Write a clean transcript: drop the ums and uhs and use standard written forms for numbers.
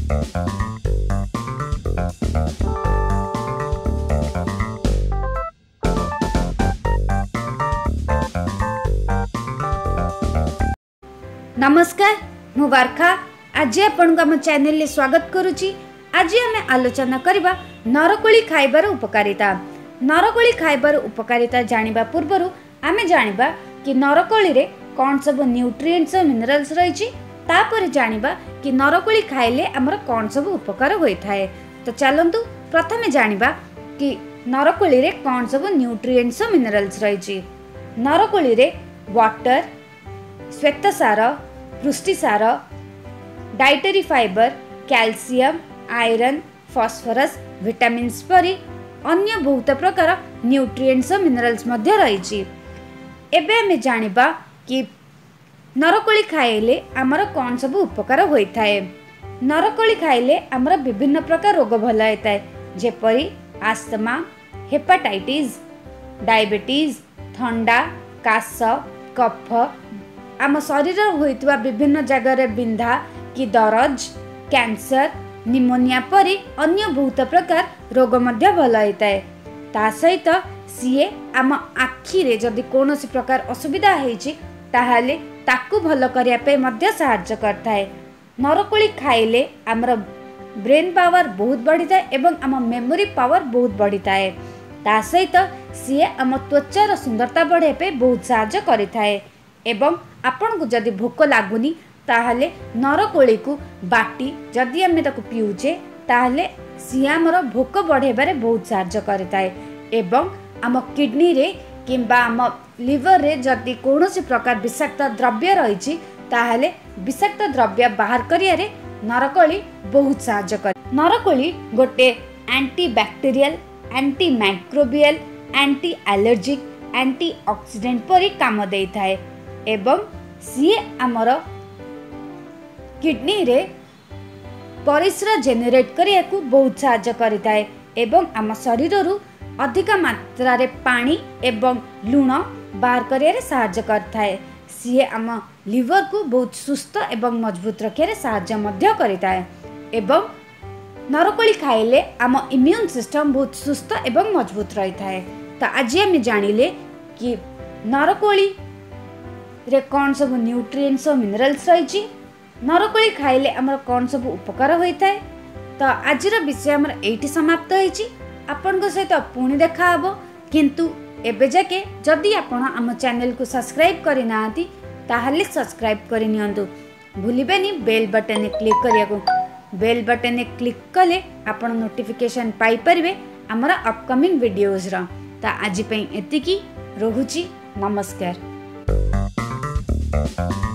नमस्कार, मु वार्खा आज आपण आम चैनल ले स्वागत करुची। आज आम आलोचना करबा नरकोली खाइबार उपकारिता। नरकोली खाइबार उपकारिता जानिबा पूर्वरु आमे जानिबा कि नरकोली रे कौन सब न्यूट्रिएंट्स और मिनरल्स रही, तापर जानिबा कि नरकोली खाइले हमर कौन सब उपकार होई थाए। तो चलंतु प्रथमे जानिबा कि नरकोली रे कौन सब न्यूट्रिएंट्स और मिनरल्स रही। नरकोली रे वाटर, श्वेतसार, पुष्टिसार, dietary fibre, calcium, iron, phosphorus, vitamins परी अन्य बहुत प्रकार न्यूट्रिएंट्स और मिनरल्स मध्य रही। एबे हमें जानिबा कि नरकोली खाइले आमर कौन सब उपकार होई थाए। नरकोली खाइले आमर विभिन्न प्रकार रोग भल होता है, जेपरी आस्थमा, हेपाटाइटिस, डायबिटीज, थंडा, काश, कफ, आम शरीर होइतवा विभिन्न जगह बिंधा कि दरज, कैंसर, निमोनिया परी अन्य बहुत प्रकार रोग मध्य भल होता है। ता सहित सीए आम आखि रे जदि कोनोसी प्रकार असुविधा हेछि ताहाले ताकू भल करिया पे मध्य सहायता करता है। नरकोली खाइले आमर ब्रेन पावर बहुत बढ़ी थाए एवं आम मेमोरी पावर बहुत बढ़ी थाए। ता सहित सीए आम त्वचार सुंदरता बढ़े पे बहुत सहायता करि थाए। एवं आपन को जदि भोक लागुनी ताहले नरकोली को बाटी जदि आमे ताकू पिउचे ताहले सीए आमर भोक बढ़ेबारे बहुत सहायता करि थाए। एवं आम किडनी रे किंबा आम लिवर रे जदि कोनोसी प्रकार विषाक्त द्रव्य रही ताहले विषाक्त द्रव्य बाहर करिया रे नरकोली बहुत सहायता करे। नरकोली गोटे anti bacterial, anti microbial, anti allergic, anti oxidant परी काम देई थाए। एवं सीए आमर किडनी रे परिस्रा जेनेरेट करिया को बहुत सहायता करि थाए। एवं आम शरीर रु अधिक मात्रा रे पानी एवं लुण बाहर करिया रे सहायता करथाए। सीए आम लिवर को बहुत सुस्थ एवं मजबूत रखिया सहायता मध्य करिथाए। एवं नरकोली खाइले आम इम्यून सिस्टम बहुत सुस्थ एवं मजबूत रही थाए। तो आज आम जानिले कि नरकोली रे कौन सब न्यूट्रिएंट्स और मिनरल्स रही, नरकोली खाइले आमर कौन सब उपकार होता है। तो आजर विषय आमर एठी समाप्त होईची। आपन को सहित पुणी देखा हबो, किंतु एबे जाके जदि आपण आम चैनल को सब्सक्राइब करि नांती ताहले सब्सक्राइब करि नियंतु। भूलिबेनी बेल बटन ने क्लिक करिया को। बेल बटन ने क्लिक कले आपण नोटिफिकेशन पाई परिबे हमर अपकमिंग वीडियोज रा। ता आज पई एतिकी रहुची। नमस्कार।